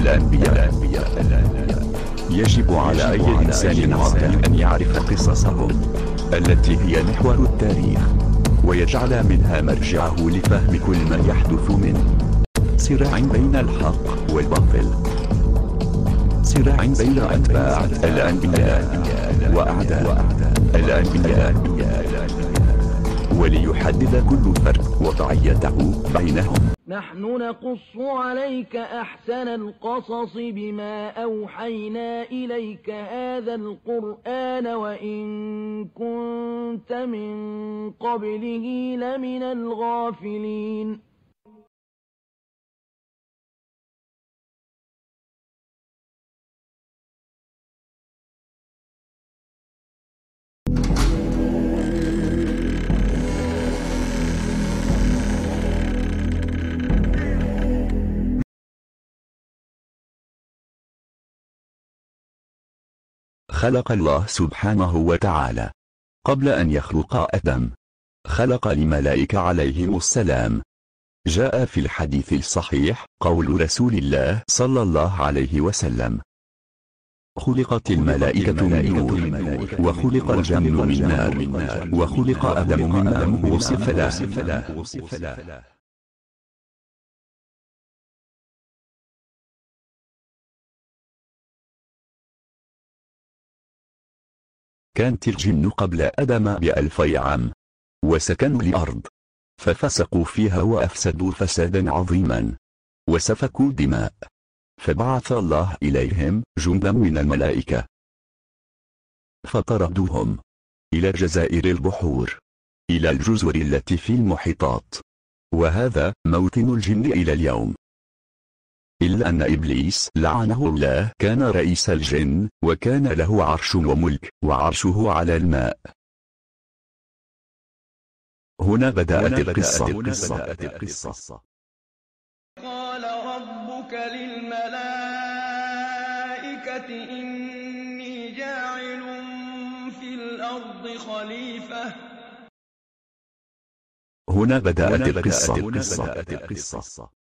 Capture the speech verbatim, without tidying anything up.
الأنبياء. يجب على أي إنسان عاقل أن يعرف قصصهم التي هي محور التاريخ، ويجعل منها مرجعه لفهم كل ما يحدث من صراع بين الحق والباطل، صراع بين أتباع الأنبياء وأعداء الأنبياء، وليحدد كل فرد وضعيته بينهم. نحن نقص عليك أحسن القصص بما أوحينا إليك هذا القرآن وإن كنت من قبله لمن الغافلين. خلق الله سبحانه وتعالى قبل أن يخلق آدم خلق الملائكة عليهم السلام. جاء في الحديث الصحيح قول رسول الله صلى الله عليه وسلم: خلقت الملائكة من نور، وخلق الجن من نار، وخلق آدم مما وصف له. كانت الجن قبل آدم بألفي عام، وسكنوا الأرض، ففسقوا فيها وأفسدوا فسادا عظيما، وسفكوا دماء، فبعث الله إليهم جندا من الملائكة فطردوهم إلى جزائر البحور، إلى الجزر التي في المحيطات، وهذا موطن الجن إلى اليوم. إلا أن إبليس لعنه الله كان رئيس الجن، وكان له عرش وملك، وعرشه على الماء. هنا بدأت القصة. قال ربك للملائكة إني جاعل في الأرض خليفة. هنا بدأت القصة.